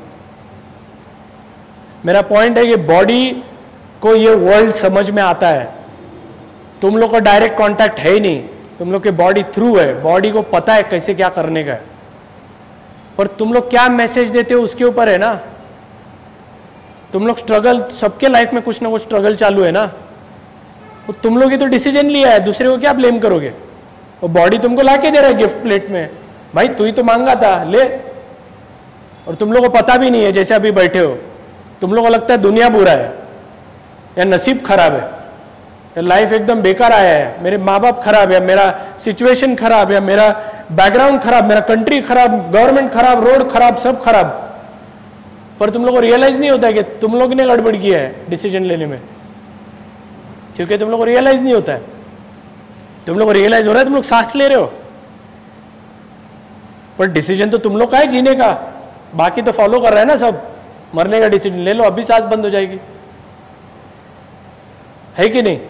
मेरा पॉइंट है कि बॉडी को ये वर्ल्ड समझ में आता है। तुम लोग का डायरेक्ट कांटेक्ट है ही नहीं, तुम लोग के बॉडी थ्रू है। बॉडी को पता है कैसे क्या करने का है, पर तुम लोग क्या मैसेज देते हो उसके ऊपर है ना। तुम लोग स्ट्रगल, सबके लाइफ में कुछ ना कुछ स्ट्रगल चालू है ना, तो तुम लोग ही तो डिसीजन लिया है, दूसरे को क्या ब्लेम करोगे? वो बॉडी तुमको ला के दे रहा है गिफ्ट प्लेट में, भाई तू ही तो मांगा था, ले। और तुम लोग को पता भी नहीं है, जैसे अभी बैठे हो, तुम लोग को लगता है दुनिया बुरा है या नसीब खराब है या लाइफ एकदम बेकार आया है, मेरे माँ बाप खराब है, मेरा सिचुएशन खराब है, मेरा बैकग्राउंड खराब, मेरा कंट्री खराब, गवर्नमेंट खराब, रोड खराब, सब खराब। पर तुम लोग को रियलाइज नहीं होता है कि तुम लोग ने गड़बड़ किया है डिसीजन लेने में, क्योंकि तुम लोग को रियलाइज नहीं होता है। तुम लोग को रियलाइज हो रहा है तुम लोग सांस ले रहे हो, पर डिसीजन तो तुम लोग का है जीने का, बाकी तो फॉलो कर रहा है ना सब। मरने का डिसीजन ले लो, अभी सांस बंद हो जाएगी, है कि नहीं?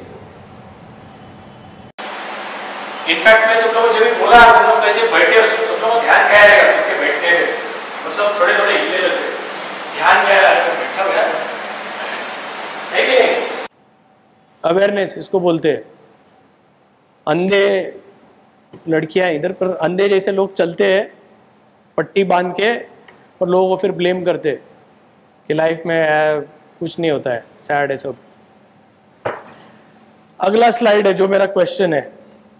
इनफैक्ट मैं तुम लोगों को जब बोला तुम लोग कैसे बैठे हो, सब लोगों को ध्यान क्या रहेगा क्योंकि बैठने में, और सब थोड़े थोड़े हिले रहते, ध्यान क्या रहेगा बैठा हुआ है कि नहीं? अवेयरनेस इसको बोलते हैं। अंधे लड़कियां इधर पर, अंधे जैसे लोग चलते हैं पट्टी बांध के, और लोगों को फिर ब्लेम करते कि लाइफ में कुछ नहीं होता है, सैड है सब। अगला स्लाइड है जो मेरा क्वेश्चन है,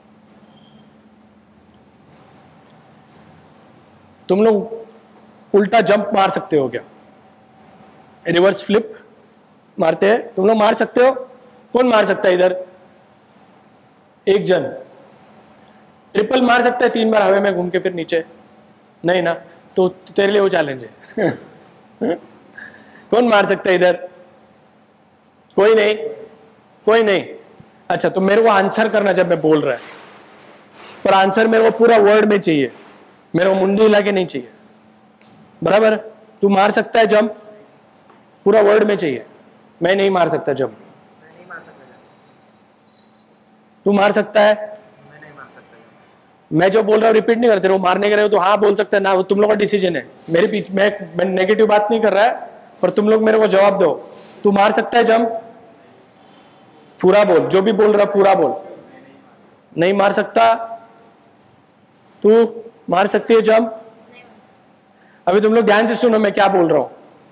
तुम लोग उल्टा जंप मार सकते हो क्या? रिवर्स फ्लिप मारते हैं तुम लोग, मार सकते हो? कौन मार सकता है इधर? एक जन। ट्रिपल मार सकता है 3 बार हवा में घूम के फिर नीचे? नहीं ना, तो तेरे लिए वो चैलेंज है। कौन मार सकता है इधर? कोई नहीं, कोई नहीं। अच्छा, तो मेरे को आंसर करना जब मैं बोल रहा है, पर आंसर मेरे को पूरा वर्ड में चाहिए, मेरे को मुंडी हिला के नहीं चाहिए, बराबर? तू मार सकता है जंप? पूरा वर्ड में चाहिए। मैं नहीं मार सकता जंप। मैं नहीं मार सकता जंप। तू मार सकता है? मैं नहीं मार सकता जंप। मैं जो बोल रहा हूँ रिपीट नहीं करते रहो, मारने के रहे हो तो हाँ बोल सकते हैं ना, वो तुम लोग का डिसीजन है। मेरे पीछे मैं नेगेटिव बात नहीं कर रहा है, पर तुम लोग मेरे को जवाब दो। तू मार सकता है जंप? पूरा बोल, जो भी बोल रहा पूरा बोल। नहीं मार सकता? तू मार सकती है जंप? अभी तुम लोग ध्यान से सुनो मैं क्या बोल रहा हूं।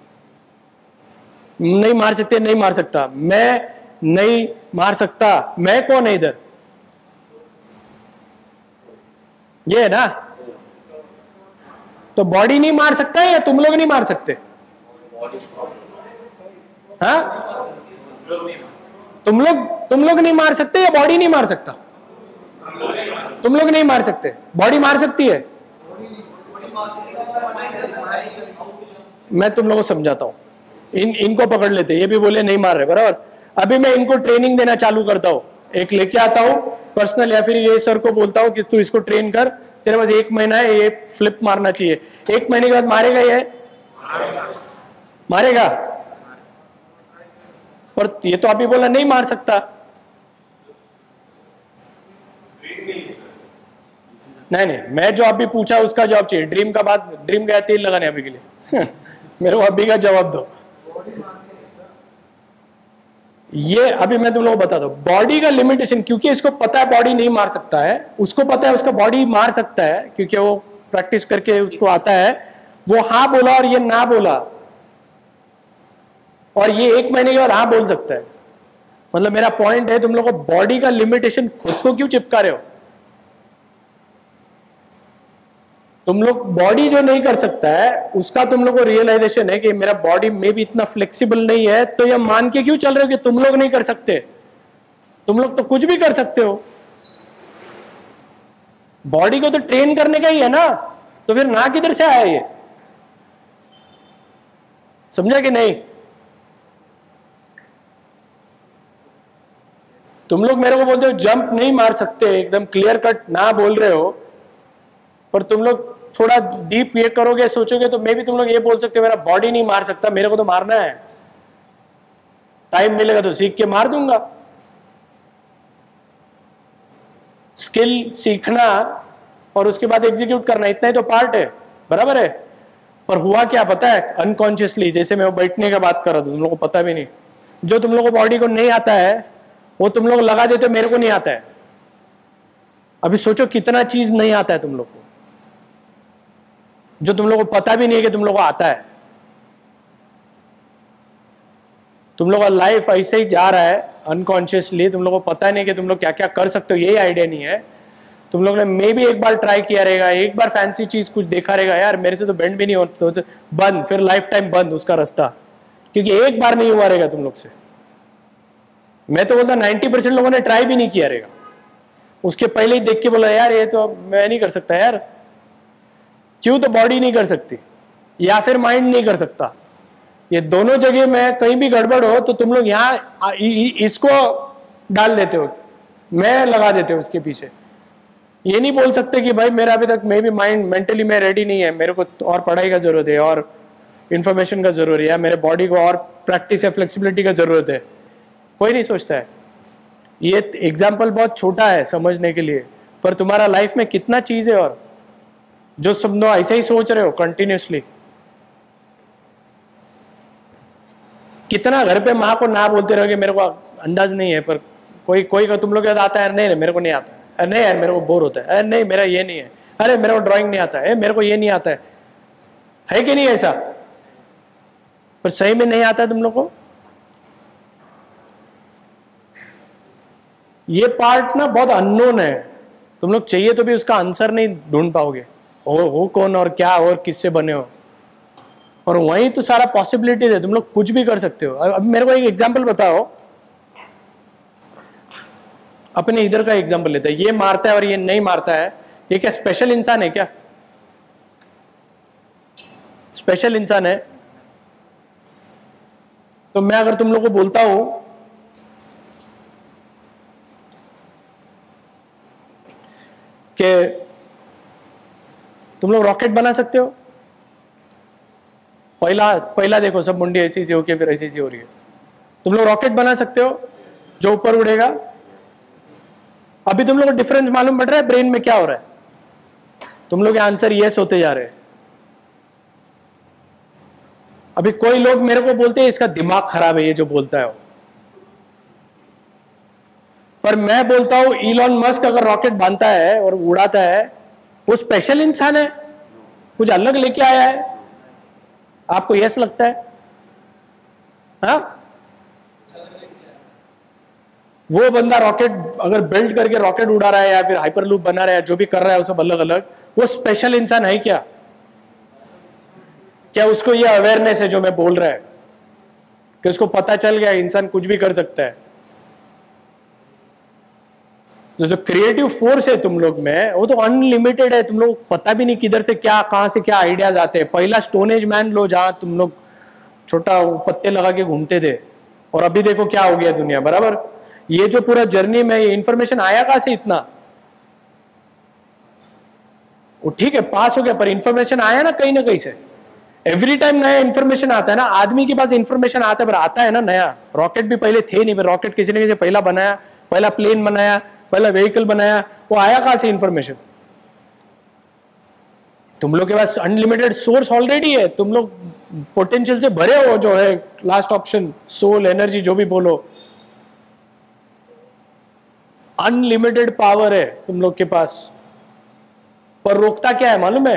नहीं मार सकते, नहीं मार सकता, मैं नहीं मार सकता। मैं कौन है इधर? ये है ना? तो बॉडी नहीं मार सकता है या तुम लोग नहीं मार सकते? हाँ, तुम लोग नहीं मार सकते या बॉडी नहीं मार सकता? तुम लोग नहीं मार सकते, बॉडी मार सकती है। मैं तुम लोगों को समझाता हूं। इनको पकड़ लेते, ये भी बोले नहीं मार रहे, बराबर? अभी मैं इनको ट्रेनिंग देना चालू करता हूं, एक लेके आता हूं पर्सनल, या फिर ये सर को बोलता हूं कि तू इसको ट्रेन कर, तेरे पास 1 महीना है, ये फ्लिप मारना चाहिए। 1 महीने के बाद मारेगा ये? मारेगा? पर ये तो अभी बोला नहीं मार सकता। नहीं नहीं, मैं जो अभी पूछा उसका जवाब चाहिए। ड्रीम का बात, ड्रीम गया तेल लगाने अभी के लिए। मेरे को अभी का जवाब दो। ये अभी मैं तुम लोगों को बता दूं, बॉडी का लिमिटेशन, क्योंकि इसको पता है बॉडी नहीं मार सकता है, उसको पता है उसका बॉडी मार सकता है, क्योंकि वो प्रैक्टिस करके उसको आता है। वो हाँ बोला और ये ना बोला, और ये 1 महीने के बाद हाँ बोल सकता है। मतलब मेरा पॉइंट है, तुम लोग को बॉडी का लिमिटेशन खुद को क्यों चिपका रहे हो? तुम लोग बॉडी जो नहीं कर सकता है उसका तुम लोग को रियलाइजेशन है कि मेरा बॉडी में भी इतना फ्लेक्सिबल नहीं है, तो ये मान के क्यों चल रहे हो कि तुम लोग नहीं कर सकते? तुम लोग तो कुछ भी कर सकते हो। बॉडी को तो ट्रेन करने का ही है ना, तो फिर ना किधर से आया ये? समझा कि नहीं? तुम लोग मेरे को बोलते हो जंप नहीं मार सकते, एकदम क्लियर कट ना बोल रहे हो, पर तुम लोग थोड़ा डीप ये करोगे, सोचोगे, तो मैं भी तुम लोग ये बोल सकते हो मेरा बॉडी नहीं मार सकता, मेरे को तो मारना है, टाइम मिलेगा तो सीख के मार दूंगा। स्किल सीखना और उसके बाद एग्जीक्यूट करना, इतना ही तो पार्ट है, बराबर है? पर हुआ क्या पता है? अनकॉन्शियसली, जैसे मैं बैठने का बात कर रहा था, तुम लोग को पता भी नहीं, जो तुम लोग को बॉडी को नहीं आता है वो तुम लोग लगा देते हो मेरे को नहीं आता है। अभी सोचो कितना चीज नहीं आता है तुम लोग को, जो तुम लोग को पता भी नहीं है कि तुम लोग को आता है। तुम लोग का लाइफ ऐसे ही जा रहा है अनकॉन्शियसली, तुम लोग को पता नहीं कि तुम लोग क्या क्या कर सकते हो, यही आइडिया नहीं है। तुम लोग ने मे भी एक बार ट्राई किया रहेगा, एक बार फैंसी चीज कुछ देखा रहेगा, यार मेरे से तो बेंड भी नहीं होता, तो बंद, फिर लाइफ टाइम बंद उसका रास्ता, क्योंकि एक बार नहीं हुआ रहेगा तुम लोग से। मैं तो बोलता 90% लोगों ने ट्राई भी नहीं किया रहेगा, उसके पहले ही देख के बोला यार ये तो मैं नहीं कर सकता यार। क्यों? तो बॉडी नहीं कर सकती या फिर माइंड नहीं कर सकता। ये दोनों जगह में कहीं भी गड़बड़ हो तो तुम लोग यहाँ इसको डाल देते हो, मैं लगा देते हो उसके पीछे। ये नहीं बोल सकते कि भाई मेरा अभी तक मे भी माइंड मेंटली मैं रेडी नहीं है, मेरे को और पढ़ाई का जरूरत है और इन्फॉर्मेशन का जरूरत है, या मेरे बॉडी को और प्रैक्टिस या फ्लेक्सिबिलिटी का जरूरत है। कोई नहीं सोचता है। ये एग्जाम्पल बहुत छोटा है समझने के लिए, पर तुम्हारा लाइफ में कितना चीज है और जो सब ऐसे ही सोच रहे हो कंटिन्यूसली। कितना घर पे माँ को ना बोलते रहोगे मेरे को अंदाज नहीं है, पर कोई कोई का तुम लोग याद आता है, नहीं मेरे को नहीं आता है, नहीं यार मेरे को बोर होता है, अरे नहीं मेरा ये नहीं है, अरे मेरे को ड्राइंग नहीं आता है, मेरे को ये नहीं आता है कि नहीं ऐसा? पर सही में नहीं आता है तुम लोग को। ये पार्ट ना बहुत अननोन है, तुम लोग चाहिए तो भी उसका आंसर नहीं ढूंढ पाओगे, हो कौन और क्या और किससे बने हो, और वहीं तो सारा पॉसिबिलिटीज है, तुम लोग कुछ भी कर सकते हो। अब मेरे को एक एग्जांपल बताओ, अपने इधर का एग्जांपल लेते हैं, ये मारता है और ये नहीं मारता है, ये क्या स्पेशल इंसान है क्या? स्पेशल इंसान है। तो मैं अगर तुम लोग को बोलता हूं कि तुम लोग रॉकेट बना सकते हो, पहला देखो सब मुंडी ऐसी सी होके फिर ऐसी सी हो रही है, तुम लोग रॉकेट बना सकते हो जो ऊपर उड़ेगा? अभी तुम लोग को डिफरेंस मालूम पड़ रहा है ब्रेन में क्या हो रहा है? तुम लोग आंसर यस होते जा रहे हैं। अभी कोई लोग मेरे को बोलते हैं इसका दिमाग खराब है ये जो बोलता है वो, पर मैं बोलता हूं इलॉन मस्क अगर रॉकेट बांधता है और उड़ाता है, वो स्पेशल इंसान है, कुछ अलग लेके आया है? आपको यस लगता है? हाँ, वो बंदा रॉकेट अगर बिल्ड करके रॉकेट उड़ा रहा है या फिर हाइपरलूप बना रहा है, जो भी कर रहा है वो सब अलग अलग, वो स्पेशल इंसान है क्या? क्या उसको ये अवेयरनेस है जो मैं बोल रहा है कि उसको पता चल गया इंसान कुछ भी कर सकता है? जो क्रिएटिव फोर्स है तुम लोग में वो तो अनलिमिटेड है, तुम लोग पता भी नहीं किधर से क्या, कहां से क्या आइडियाज आते हैं। पहला स्टोन एज मैन लो जहां तुम लोग छोटा पत्ते लगा के घूमते थे, और अभी देखो क्या हो गया दुनिया, बराबर? ये जो पूरा जर्नी में ये इंफॉर्मेशन आया कहां से इतना? वो ठीक है पास हो गया, पर इंफॉर्मेशन आया ना कहीं से। एवरी टाइम नया इंफॉर्मेशन आता है ना, आदमी के पास इंफॉर्मेशन आता है, पर आता है ना नया। रॉकेट भी पहले थे नहीं, पर रॉकेट किसी ने पहला बनाया, पहला प्लेन बनाया, पहला व्हीकल बनाया, वो आया कहां से इंफॉर्मेशन? तुम लोग के पास अनलिमिटेड सोर्स ऑलरेडी है, तुम लोग पोटेंशियल से भरे हो, जो है लास्ट ऑप्शन सोल एनर्जी जो भी बोलो, अनलिमिटेड पावर है तुम लोग के पास। पर रोकता क्या है मालूम है?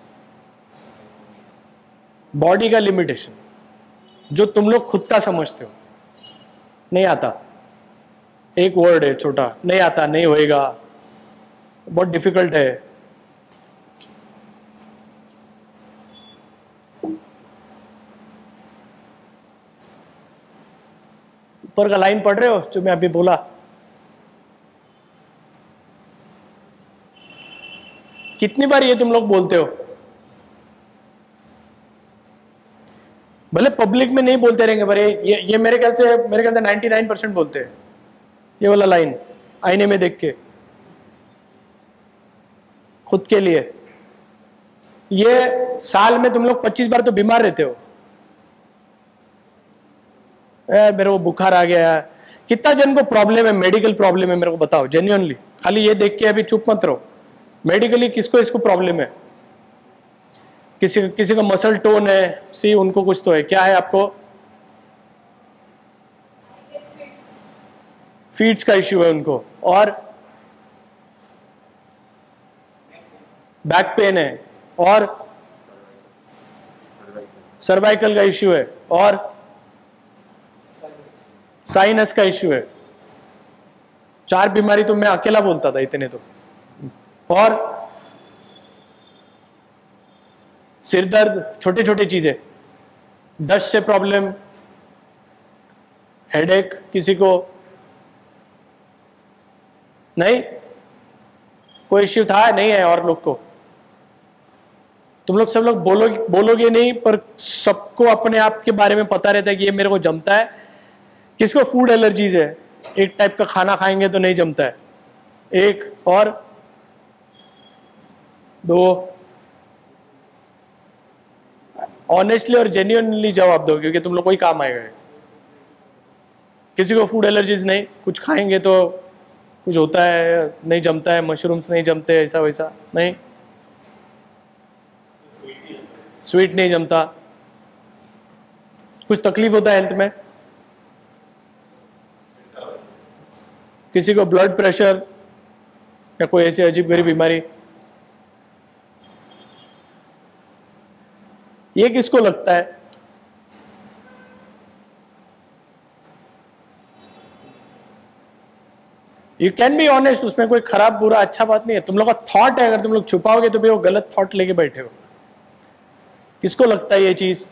बॉडी का लिमिटेशन, जो तुम लोग खुद का समझते हो। नहीं आता, एक वर्ड है छोटा, नहीं आता, नहीं होएगा, बहुत डिफिकल्ट है। ऊपर का लाइन पढ़ रहे हो जो मैं अभी बोला? कितनी बार ये तुम लोग बोलते हो? भले पब्लिक में नहीं बोलते रहेंगे, पर ये मेरे ख्याल से 99% बोलते हैं ये वाला लाइन, आईने में देख के खुद के लिए। ये साल में तुम लोग 25 बार तो बीमार रहते हो। मेरे को बुखार आ गया, कितना जन को प्रॉब्लम है, मेडिकल प्रॉब्लम है, मेरे को बताओ जेन्युइनली। खाली ये देख के अभी चुप मत रहो। मेडिकली किसको इसको प्रॉब्लम है? किसी का मसल टोन है, सी उनको कुछ तो है। क्या है आपको? फीट्स का इश्यू है उनको, और बैक पेन है, और सर्वाइकल का इश्यू है, और साइनस का इश्यू है। 4 बीमारी तो मैं अकेला बोलता था इतने तो। और सिर दर्द, छोटे छोटे चीजें, डस्ट से प्रॉब्लम, हेडेक, किसी को नहीं कोई इश्यू था नहीं है, और लोग को तुम लोग सब लोग बोलोगे नहीं, पर सबको अपने आप के बारे में पता रहता है कि ये मेरे को जमता है। किसको फूड एलर्जीज है, एक टाइप का खाना खाएंगे तो नहीं जमता है। एक और 2, ऑनेस्टली और जेन्युइनली जवाब दो, क्योंकि तुम लोग कोई काम आएगा। किसी को फूड एलर्जीज नहीं, कुछ खाएंगे तो कुछ होता है, नहीं जमता है, मशरूम्स नहीं जमते, ऐसा वैसा नहीं, स्वीट नहीं जमता, कुछ तकलीफ होता है हेल्थ में, किसी को ब्लड प्रेशर या कोई ऐसी अजीब गरीब बीमारी। ये किसको लगता है? यू कैन बी ऑनेस्ट, उसमें कोई खराब बुरा अच्छा बात नहीं है। तुम लोग का थॉट है, अगर तुम लोग छुपाओगे तो भी वो गलत थॉट लेके बैठे हो। किसको लगता है ये चीज?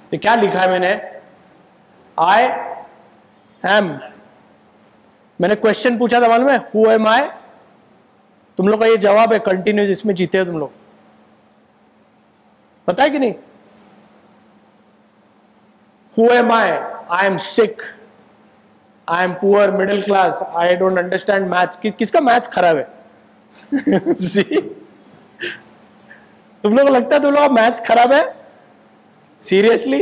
तो क्या लिखा है मैंने, आई एम, मैंने क्वेश्चन पूछा था मालूम है, हु एम आई, तुम लोग का ये जवाब है कंटिन्यूस, इसमें जीते हो तुम लोग, पता है कि नहीं? Who am I am sick, I am poor, middle class, I don't understand maths. किसका मैथ्स खराब है? तुम लोग को लगता है तुम लोग का मैथ्स खराब है? सीरियसली?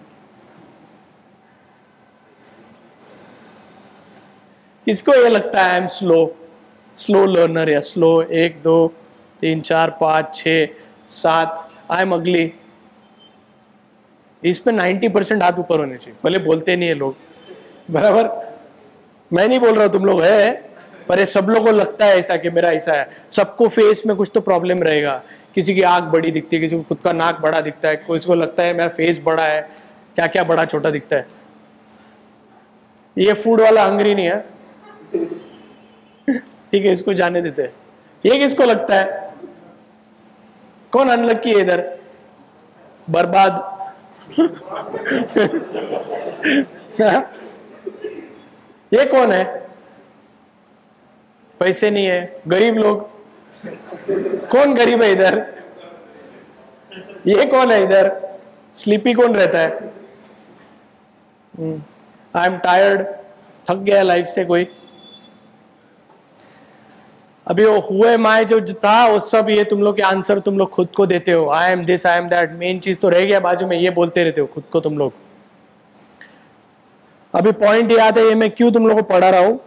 किसको ये लगता है आई एम स्लो लर्नर या स्लो 1 2 3 4 5 6 7, आई एम अगली? इसमें 90% हाथ ऊपर होने चाहिए, भले बोलते नहीं है लोग, बराबर? मैं नहीं बोल रहा तुम लोग है, पर ये सब लोगों को लगता है ऐसा कि मेरा ऐसा है। सबको फेस में कुछ तो प्रॉब्लम रहेगा, किसी की आंख बड़ी दिखती है, किसी को खुद का नाक बड़ा दिखता है, किसी को लगता है मेरा फेस बड़ा है, क्या क्या बड़ा छोटा दिखता है। ये फूड वाला हंगरी नहीं है, ठीक है, इसको जाने देते हैं। ये किसको लगता है? कौन अनलकी है इधर? बर्बाद। ये कौन है? पैसे नहीं है, गरीब लोग। कौन गरीब है इधर? ये कौन है इधर? स्लीपी कौन रहता है? आई एम टायर्ड, थक गया लाइफ से कोई। अभी वो हुए माए जो था वो सब ये तुम लोग के आंसर तुम लोग खुद को देते हो, I am this, I am that. Main चीज तो रह गया बाजू में, ये बोलते रहते हो खुद को तुम लोग। अभी पॉइंट ये आता है, ये मैं क्यों तुम लोग को पढ़ा रहा हूं।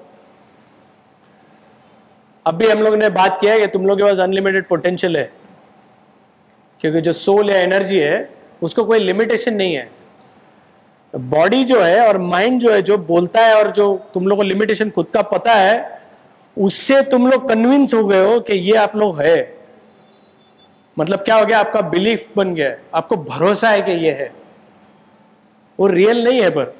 अभी हम लोग ने बात किया है कि तुम लोग के पास अनलिमिटेड पोटेंशियल है, क्योंकि जो सोल या एनर्जी है उसको कोई लिमिटेशन नहीं है। बॉडी जो है और माइंड जो है, जो बोलता है और जो तुम लोग को लिमिटेशन खुद का पता है, उससे तुम लोग कन्विंस हो गए हो कि ये आप लोग है। मतलब क्या हो गया? आपका बिलीफ बन गया है, आपको भरोसा है कि ये है। वो रियल नहीं है। पर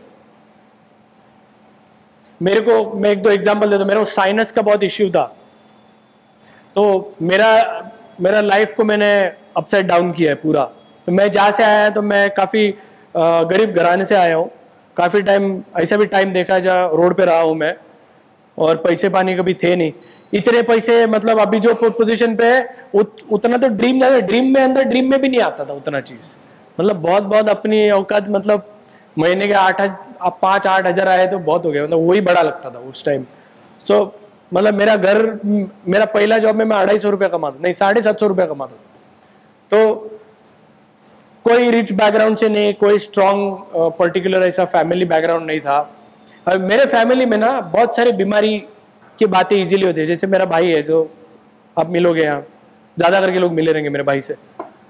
मेरे को, मैं 1 2 एग्जांपल देता हूं। मेरे को साइनस का बहुत इश्यू था, तो मेरा लाइफ को मैंने अपसाइड डाउन किया है पूरा। तो मैं जहाँ से आया तो मैं काफ़ी गरीब घराने से आया हूँ। काफ़ी टाइम ऐसा भी टाइम देखा जहाँ रोड पे रहा हूँ मैं, और पैसे पानी कभी थे नहीं। इतने पैसे, मतलब अभी जो पोजीशन पे है उतना तो ड्रीम में भी नहीं आता था उतना चीज़। मतलब बहुत अपनी औकात, मतलब महीने के 5-8 हज़ार आए तो बहुत हो गया, मतलब वही बड़ा लगता था उस टाइम। सो मतलब मेरा पहला जॉब में मैं 250 रुपया कमाता, नहीं 750 रुपया कमाता था। तो कोई रिच बैकग्राउंड से नहीं, कोई स्ट्रॉन्ग पर्टिकुलर ऐसा फैमिली बैकग्राउंड नहीं था। अब मेरे फैमिली में ना बहुत सारी बीमारी की बातें इजीली होती है। जैसे मेरा भाई है, जो आप मिलोगे यहाँ, ज़्यादा करके लोग मिले रहेंगे मेरे भाई से,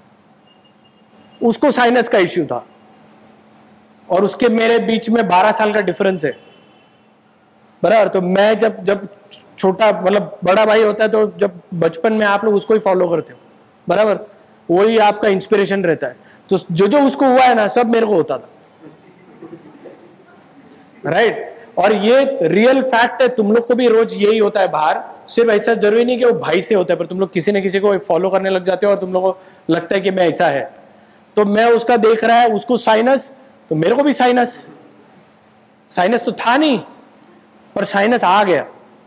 उसको साइनस का इश्यू था, और उसके मेरे बीच में 12 साल का डिफरेंस है, बराबर। तो मैं जब छोटा, मतलब बड़ा भाई होता है, तो जब बचपन में आप लोग उसको ही फॉलो करते हो, बराबर, वही आपका इंस्पिरेशन रहता है। तो जो उसको हुआ है ना, सब मेरे को होता था, राइट। और ये रियल फैक्ट है, तुम लोग को भी रोज यही होता है बाहर। सिर्फ ऐसा जरूरी नहीं कि वो भाई से होता है, पर तुम लोग किसी न किसी को फॉलो करने लग जाते हो और तुम लोग को लगता है कि मैं ऐसा है। तो मैं उसका देख रहा है, उसको साइनस, तो मेरे को भी साइनस तो था नहीं, पर साइनस आ गया।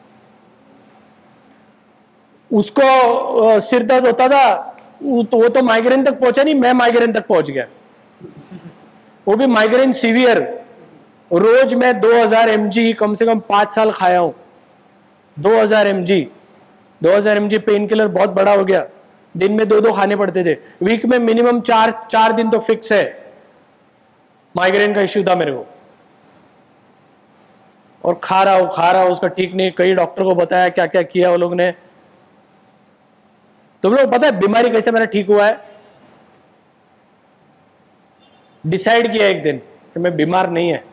उसको सिर दर्द होता था, वो तो माइग्रेन तक पहुंचा नहीं, मैं माइग्रेन तक पहुंच गया, वो भी माइग्रेन सीवियर। रोज मैं 2000 mg कम से कम 5 साल खाया हूं। 2000 mg पेन किलर बहुत बड़ा हो गया। दिन में 2 खाने पड़ते थे। वीक में मिनिमम 4 दिन तो फिक्स है। माइग्रेन का इश्यू था मेरे को, और खा रहा हूं, उसका ठीक नहीं। कई डॉक्टर को बताया, क्या क्या किया वो लोग ने। तुम लोग पता है बीमारी कैसे मेरा ठीक हुआ है? डिसाइड किया एक दिन कि मैं बीमार नहीं है,